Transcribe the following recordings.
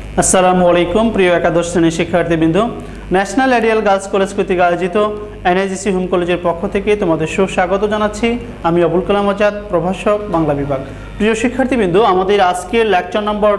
আসসালামু আলাইকুম প্রিয় একাদশ শ্রেণীর শিক্ষার্থীবৃন্দ, ন্যাশনাল আইডিয়াল গার্লস কলেজ কর্তৃক আয়োজিত এনআইজিসি হোম কলেজের পক্ষ থেকে তোমাদের সুস্বাগত জানাচ্ছি। আমি আবুল কালাম আজাদ, প্রভাষক, বাংলা বিভাগ। প্রিয় শিক্ষার্থীবৃন্দ, আমাদের আজকের লেকচার নম্বর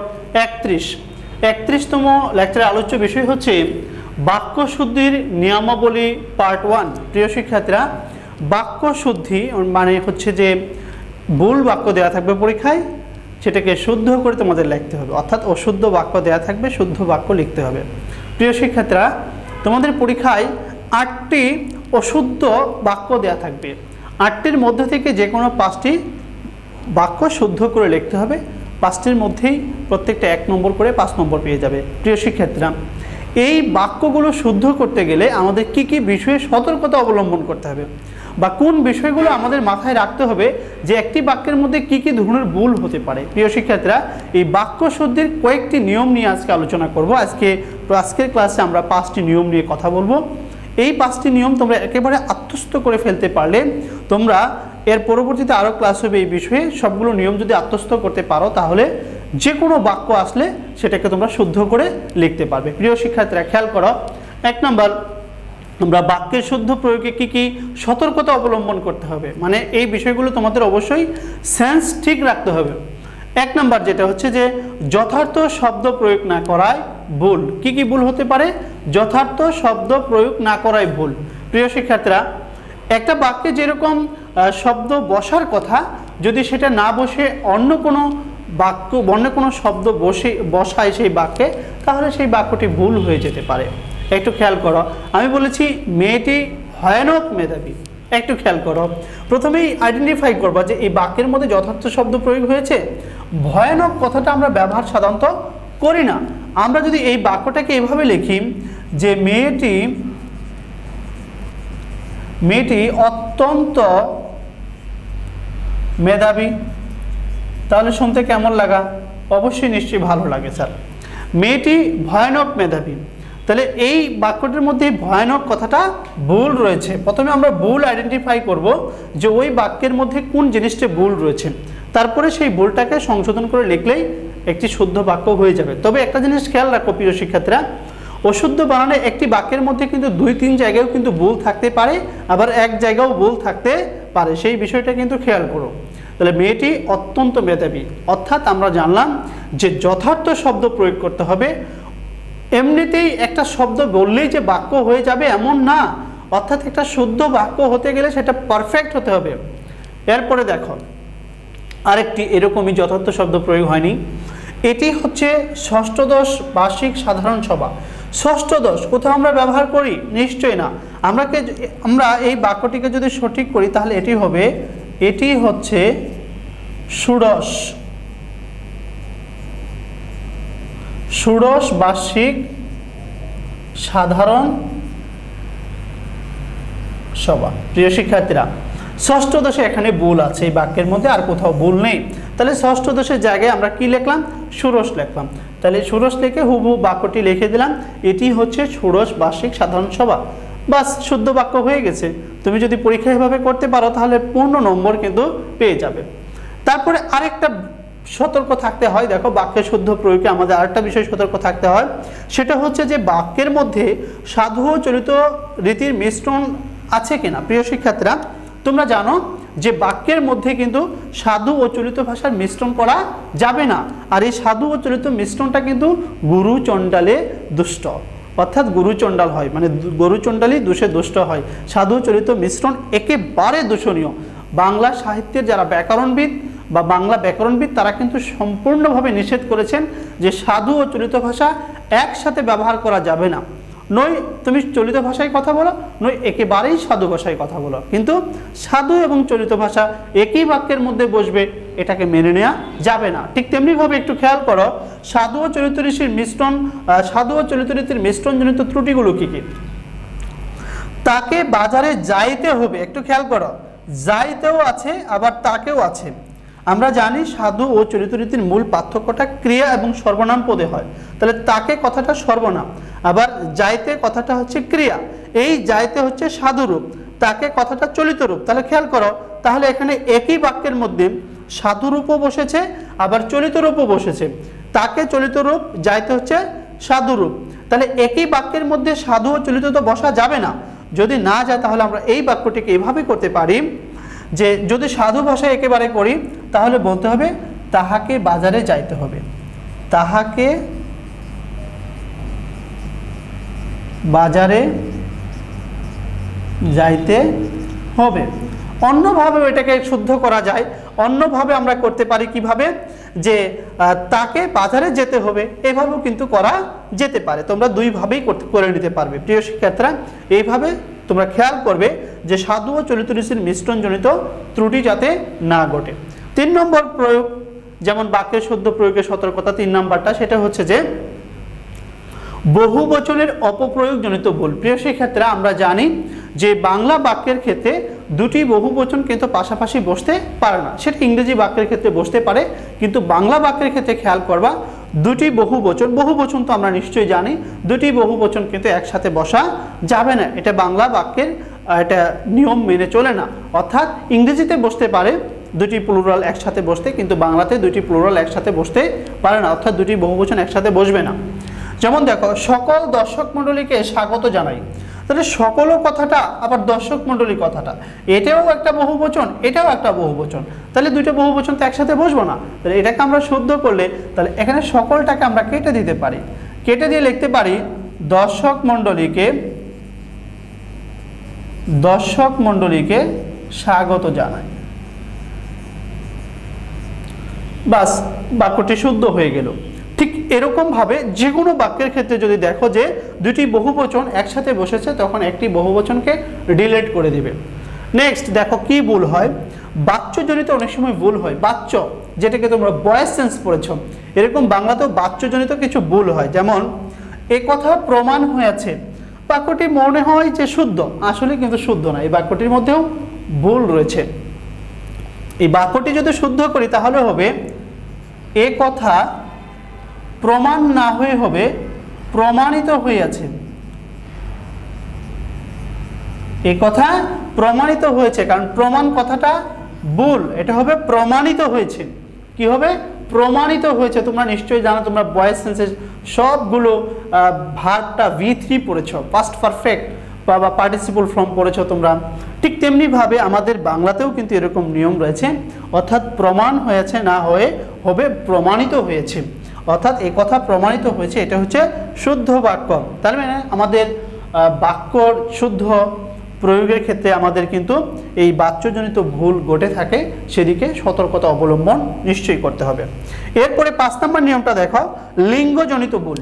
31তম লেকচারের আলোচ্য বিষয় হচ্ছে বাক্য শুদ্ধির নিয়মাবলী পার্ট 1। প্রিয় শিক্ষার্থীরা, বাক্য শুদ্ধি মানে হচ্ছে যে ভুল বাক্য দেওয়া থাকবে পরীক্ষায়, সেটাকে শুদ্ধ করে তোমাদের লিখতে হবে, অর্থাৎ অশুদ্ধ বাক্য দেওয়া থাকবে, শুদ্ধ বাক্য লিখতে হবে। প্রিয় শিক্ষার্থীরা, তোমাদের পরীক্ষায় 8টি অশুদ্ধ বাক্য দেওয়া থাকবে। 8টির মধ্যে থেকে যে কোনো 5টি বাক্য শুদ্ধ করে লিখতে হবে। 5টির মধ্যেই প্রত্যেকটা 1 নম্বর করে 5 নম্বর পেয়ে যাবে। প্রিয় শিক্ষার্থীরা, এই বাক্যগুলো শুদ্ধ করতে গেলে আমাদের কি কি বিষয়ে সতর্কতা অবলম্বন করতে হবে বা কোন বিষয়গুলো আমাদের মাথায় রাখতে হবে যে একটি বাক্যের মধ্যে কি কি ধরনের ভুল হতে পারে। প্রিয় শিক্ষার্থীরা, এই বাক্য শুদ্ধির কয়েকটি নিয়ম নিয়ে আজকে আলোচনা করব। আজকের ক্লাসে আমরা 5টি নিয়ম নিয়ে কথা বলবো। এই 5টি নিয়ম তোমরা একেবারে আত্মস্থ করে ফেলতে পারলে তোমরা এর পরবর্তীতে আরও ক্লাস হবে এই বিষয়ে। সবগুলো নিয়ম যদি আত্মস্থ করতে পারো তাহলে যে কোনো বাক্য আসলে সেটাকে তোমরা শুদ্ধ করে লিখতে পারবে। প্রিয় শিক্ষার্থীরা, খেয়াল করো। 1 নম্বর, আমরা বাক্যের শুদ্ধ প্রয়োগে কি কি সতর্কতা অবলম্বন করতে হবে, মানে এই বিষয়গুলো তোমাদের অবশ্যই সেন্স ঠিক রাখতে হবে। 1 নম্বর যেটা হচ্ছে যে যথার্থ শব্দ প্রয়োগ না করায় ভুল। কি কি ভুল হতে পারে? যথার্থ শব্দ প্রয়োগ না করায় ভুল। প্রিয় শিক্ষার্থীরা, একটা বাক্যে যেরকম শব্দ বসার কথা, যদি সেটা না বসে অন্য কোনো শব্দ বসায় সেই বাক্যে, তাহলে সেই বাক্যটি ভুল হয়ে যেতে পারে। একটু খেয়াল করো, আমি বলেছি মেয়েটি ভয়ানক মেধাবী। একটু খেয়াল করো, প্রথমেই আইডেন্টিফাই করবা যে এই বাক্যের মধ্যে যথার্থ শব্দ প্রয়োগ হয়েছে। ভয়ানক কথাটা আমরা ব্যবহার সাধারণত করি না। আমরা যদি এই বাক্যটাকে এভাবে লিখি যে মেয়েটি অত্যন্ত মেধাবী, তাহলে শুনতে কেমন লাগা? অবশ্যই নিশ্চয়ই ভালো লাগে স্যার। মেয়েটি ভয়ানক মেধাবী, তাহলে এই বাক্যটির মধ্যে ভয়ানক কথাটা ভুল রয়েছে। প্রথমে আমরা ভুল আইডেন্টিফাই করব যে ওই বাক্যের মধ্যে কোন জিনিসটা ভুল রয়েছে, তারপরে সেই ভুলটাকে সংশোধন করে লিখলেই একটি শুদ্ধ বাক্য হয়ে যাবে। তবে একটা জিনিস খেয়াল রাখো প্রিয় শিক্ষার্থীরা, অশুদ্ধ বানানে একটি বাক্যের মধ্যে কিন্তু 2-3 জায়গায়ও কিন্তু ভুল থাকতে পারে, আবার এক জায়গাও ভুল থাকতে পারে, সেই বিষয়টা কিন্তু খেয়াল করো। তাহলে মেয়েটি অত্যন্ত মেধাবী, অর্থাৎ আমরা জানলাম যে যথার্থ শব্দ প্রয়োগ করতে হবে। এমনিতেই একটা শব্দ বললেই যে বাক্য হয়ে যাবে এমন না, অর্থাৎ একটা শুদ্ধ বাক্য হতে গেলে সেটা পারফেক্ট হতে হবে। এরপরে দেখো, আরেকটি এরকমই যথার্থ শব্দ প্রয়োগ হয়নি। এটি হচ্ছে ষষ্ঠদশ বার্ষিক সাধারণ সভা। ষষ্ঠদশ কোথাও আমরা ব্যবহার করি? নিশ্চয়ই না। আমরা এই বাক্যটিকে যদি সঠিক করি তাহলে এটি হচ্ছে ষোড়শ বার্ষিক সাধারণ সভা। প্রিয় শিক্ষার্থীরা, ষষ্ঠ দশে এখানে ভুল আছে এই বাক্যের মধ্যে, আর কোথাও ভুল নেই। তাহলে ষষ্ঠ দশের জায়গায় আমরা কি লিখলাম? ষোড়শ লিখলাম। তাহলে ষোড়শ লিখে হুবহু বাক্যটি লিখে দিলাম, এটি হচ্ছে ষোড়শ বার্ষিক সাধারণ সভা। বাস, শুদ্ধ বাক্য হয়ে গেছে। তুমি যদি পরীক্ষা এভাবে করতে পারো তাহলে পূর্ণ নম্বর কিন্তু পেয়ে যাবে। তারপরে আরেকটা সতর্ক থাকতে হয়। দেখো, বাক্যের শুদ্ধ প্রয়োগে আমাদের আরেকটা বিষয় সতর্ক থাকতে হয়, সেটা হচ্ছে যে বাক্যের মধ্যে সাধু ও চলিত রীতির মিশ্রণ আছে কিনা। প্রিয় শিক্ষার্থীরা, তোমরা জানো যে বাক্যের মধ্যে কিন্তু সাধু ও চলিত ভাষার মিশ্রণ করা যাবে না। আর এই সাধু ও চলিত মিশ্রণটা কিন্তু গুরু চণ্ডালে দুষ্ট, অর্থাৎ গুরু চণ্ডাল হয়, মানে গুরু চণ্ডালই দোষে দুষ্ট হয়। সাধু চলিত মিশ্রণ একেবারে দূষণীয়। বাংলা সাহিত্যের যারা ব্যাকরণবিদ বা বাংলা ব্যাকরণবিদ তারা কিন্তু সম্পূর্ণভাবে নিষেধ করেছেন যে সাধু ও চলিত ভাষা একসাথে ব্যবহার করা যাবে না। নয় তুমি চলিত ভাষায় কথা বলো, নয় একেবারেই সাধু ভাষায় কথা বলো, কিন্তু সাধু এবং চলিত ভাষা একই বাক্যের মধ্যে বসবে, এটাকে মেনে নেওয়া যাবে না। ঠিক তেমনিভাবে একটু খেয়াল করো, সাধু ও চলিত রীতির মিশ্রণজনিত ত্রুটিগুলো কি কি? তাকে বাজারে যাইতে হবে। একটু খেয়াল করো, যাইতেও আছে আবার তাকেও আছে। আমরা জানি সাধু ও চলিত রীতির মূল পার্থক্যটা ক্রিয়া এবং সর্বনাম পদে হয়। তাহলে তাকে কথাটা সর্বনাম, আবার যাইতে কথাটা হচ্ছে ক্রিয়া। এই যাইতে হচ্ছে সাধু রূপ, তাকে কথাটা চলিত রূপ। তাহলে খেয়াল করো, তাহলে এখানে একই বাক্যের মধ্যে সাধু রূপও বসেছে আবার চলিত রূপও বসেছে। তাকে চলিত রূপ, যাইতে হচ্ছে সাধু রূপ। তাহলে একই বাক্যের মধ্যে সাধু ও চলিত তো বসা যাবে না। যদি না যায় তাহলে আমরা এই বাক্যটিকে এইভাবে করতে পারি যে যদি সাধু ভাষায় একেবারে করি তাহলে বলতে হবে তাহাকে বাজারে যাইতে হবে, তাহাকে বাজারে যাইতে হবে। অন্যভাবে এটাকে শুদ্ধ করা যায়, অন্যভাবে আমরা করতে পারি কিভাবে, যে তাকে বাজারে যেতে হবে, এভাবেও কিন্তু করা যেতে পারে। তোমরা দুইভাবেই করে নিতে পারবে। প্রিয় শিক্ষার্থীরা, এইভাবে তোমরা খেয়াল করবে যে সাধু ও চলিত রূপের মিশ্রণজনিত ত্রুটি যাতে না ঘটে। 3 নম্বর প্রয়োগ, যেমন বাক্যের শুদ্ধ প্রয়োগের সতর্কতা 3 নম্বরটা, সেটা হচ্ছে যে বহুবচনের অপপ্রয়োগজনিত ভুল। প্রিয় শিক্ষার্থীরা, আমরা জানি যে বাংলা বাক্যের ক্ষেত্রে দুটি বহুবচন কিন্তু পাশাপাশি বসতে পারে না, সেটা ইংরেজি বাক্যের ক্ষেত্রে বসতে পারে, কিন্তু বাংলা বাক্যের ক্ষেত্রে খেয়াল করবা দুটি বহুবচন, বহুবচন তো আমরা নিশ্চয়ই জানি, দুটি বহুবচন কিন্তু একসাথে বসা যাবে না। এটা বাংলা বাক্যের এটা নিয়ম মেনে চলে না। অর্থাৎ ইংরেজিতে বসতে পারে দুটি প্লুরাল একসাথে বসতে, কিন্তু বাংলাতে দুটি প্লুরাল একসাথে বসতে পারে না, অর্থাৎ দুটি বহুবচন একসাথে বসবে না। যেমন দেখো, সকল দর্শক মণ্ডলীকে স্বাগত জানাই, তাহলে সকল কথাটা আবার দর্শক মণ্ডলী কথাটা, এটাও একটা বহুবচন, এটাও একটা বহুবচন, তাহলে দুইটা বহুবচন তো একসাথে বসবো না। তাহলে এটাকে আমরা শুদ্ধ করলে তাহলে এখানে সকলটাকে আমরা কেটে দিতে পারি, কেটে দিয়ে লিখতে পারি দর্শক মণ্ডলীকে স্বাগত জানাই। বাস, বাক্যটি শুদ্ধ হয়ে গেল। ঠিক এরকম ভাবে যে কোনো বাক্যের ক্ষেত্রে যদি দেখো যে দুটি বহুবচন একসাথে বসেছে, তখন একটি বহুবচনকে ডিলিট করে দিবে। নেক্সট দেখো কি ভুল হয়, বাচ্যজনিত অনেক সময় ভুল হয়। বাচ্য, যেটাকে তোমরা ভয়েস সেন্স পড়েছো, এরকম বাংলাতেও বাচ্যজনিত কিছু ভুল হয়। যেমন এ কথা প্রমাণ হয়েছে, বাক্যটি মনে হয় যে শুদ্ধ, আসলে কিন্তু শুদ্ধ না, এই বাক্যটির মধ্যেও ভুল রয়েছে। এই বাক্যটি যদি শুদ্ধ করি তাহলে হবে এ কথা প্রমাণ না হয়ে হবে প্রমাণিত হয়েছে, এ কথা প্রমাণিত হয়েছে, কারণ প্রমাণ কথাটা ভুল, এটা হবে প্রমাণিত হয়েছে। কি হবে? প্রমাণিত হয়েছে। তোমরা নিশ্চয়ই জানো, তোমরা ভয়েস সেন্সের সবগুলো ভার্বটা V3 পড়েছো, পাস্ট পারফেক্ট বা পার্টিসিপল ফর্ম পড়েছো তোমরা। ঠিক তেমনিভাবে আমাদের বাংলাতেও কিন্তু এরকম নিয়ম রয়েছে, অর্থাৎ প্রমাণ হয়েছে না হয়ে হবে প্রমাণিত হয়েছে, অর্থাৎ এই কথা প্রমাণিত হয়েছে, এটা হচ্ছে শুদ্ধ বাক্য। তার মানে আমাদের বাক্যর শুদ্ধ প্রয়োগের ক্ষেত্রে আমাদের কিন্তু এই বাচ্যজনিত ভুল ঘটে থাকে, সেদিকে সতর্কতা অবলম্বন নিশ্চয়ই করতে হবে। এরপরে 5 নম্বর নিয়মটা দেখো, লিঙ্গজনিত ভুল।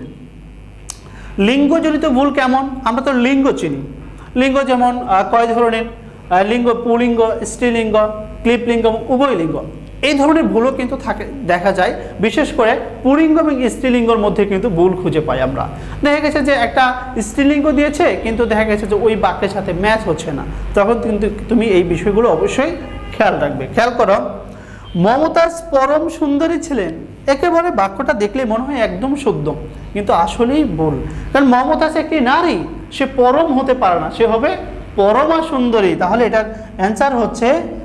লিঙ্গজনিত ভুল কেমন? আমরা তো লিঙ্গ চিনি, লিঙ্গ যেমন কয় ধরনের, লিঙ্গ পুলিঙ্গ, স্ত্রীলিঙ্গ, ক্লিপলিঙ্গ এবং উভয়লিঙ্গ। এই ধরনের ভুলও কিন্তু দেখা যায়, বিশেষ করে পুলিঙ্গ এবং স্ত্রীলিঙ্গর মধ্যে কিন্তু ভুল খুঁজে পাই আমরা। দেখা গেছে যে একটা স্ত্রীলিঙ্গ দিয়েছে, কিন্তু দেখা গেছে যে ওই বাক্যের সাথে ম্যাচ হচ্ছে না, তখন কিন্তু তুমি এই বিষয়গুলো অবশ্যই খেয়াল রাখবে। খেয়াল করো, মমতাজ পরম সুন্দরী ছিলেন, একেবারে বাক্যটা দেখলে মনে হয় একদম শুদ্ধ, কিন্তু আসলেই ভুল। কারণ মমতাজ একটি নারী, সে পরম হতে পারে না, সে হবে পরমা সুন্দরী। তাহলে এটার অ্যান্সার হচ্ছে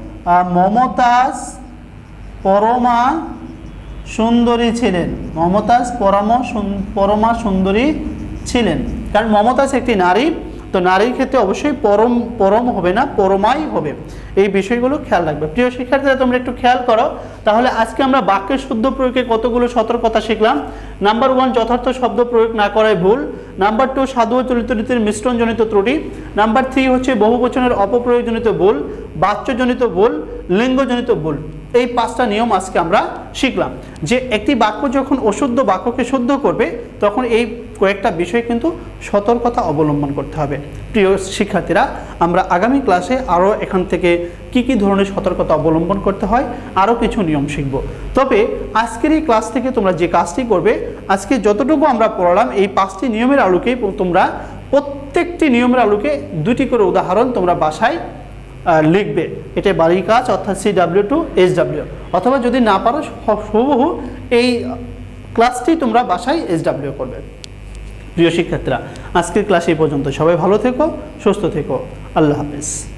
মমতাজ পরমা সুন্দরী ছিলেন, মমতাজ পরমা সুন্দরী ছিলেন। কারণ মমতাজ একটি নারী, তো নারীর ক্ষেত্রে অবশ্যই পরম হবে না, পরমাই হবে। এই বিষয়গুলো খেয়াল রাখবে। প্রিয় শিক্ষার্থীরা, তোমরা একটু খেয়াল করো। তাহলে আজকে আমরা বাক্যের শুদ্ধ প্রয়োগে কতগুলো সতর্কতা শিখলাম। নাম্বার 1, যথার্থ শব্দ প্রয়োগ না করাই ভুল। নাম্বার 2, সাধু ও চলিত রীতির মিশ্রণজনিত ত্রুটি। নাম্বার 3 হচ্ছে বহুবচনের অপপ্রয়োগজনিত ভুল, বাচ্যজনিত ভুল, লিঙ্গজনিত ভুল। এই 5টা নিয়ম আজকে আমরা শিখলাম, যে একটি বাক্য যখন অশুদ্ধ বাক্যকে শুদ্ধ করবে তখন এই কয়েকটা বিষয় কিন্তু সতর্কতা অবলম্বন করতে হবে। প্রিয় শিক্ষার্থীরা, আমরা আগামী ক্লাসে আরও এখান থেকে কি ধরনের সতর্কতা অবলম্বন করতে হয় আরও কিছু নিয়ম শিখব। তবে আজকের এই ক্লাস থেকে তোমরা যে কাজটি করবে, আজকে যতটুকু আমরা পড়লাম এই 5টি নিয়মের আলোকেই তোমরা প্রত্যেকটি নিয়মের আলোকে 2টি করে উদাহরণ তোমরা বাসায় লিখবে। এটা বাড়ির কাজ, অর্থাৎ CW to SW, অথবা যদি না পারো হুবহু এই ক্লাসটি তোমরা বাসায় SW করবে। প্রিয় শিক্ষার্থীরা, আজকের ক্লাস এই পর্যন্ত। সবাই ভালো থেকো, সুস্থ থেকো। আল্লাহ হাফেজ।